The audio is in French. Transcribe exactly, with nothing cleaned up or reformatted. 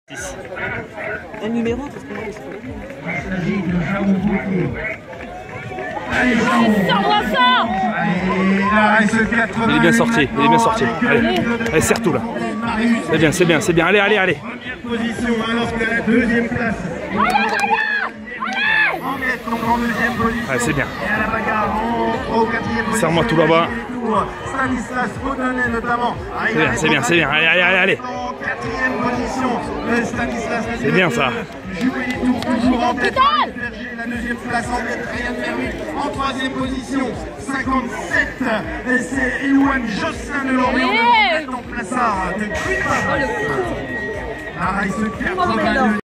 Un numéro parce que moi je Il est bien sorti, il est bien sorti. Allez, allez, serre tout là. C'est bien, c'est bien, c'est bien. Allez, allez, allez. Position alors qu'à la deuxième place. Allez, c'est bien. Et à la bagarre en quatrième position. Serre-moi tout là-bas. Stanislas Rodonnet notamment. C'est bien, c'est bien, c'est bien. Allez, allez, allez, allez. En quatrième position, Stanislas. C'est bien ça. Jouer les tours toujours en tête. La deuxième place en tête, Ryan Fermi. En troisième position, cinquante-sept. Et c'est Elouane Josselin de Lorient. En place de Cuipa. La race quatre-vingt-deux.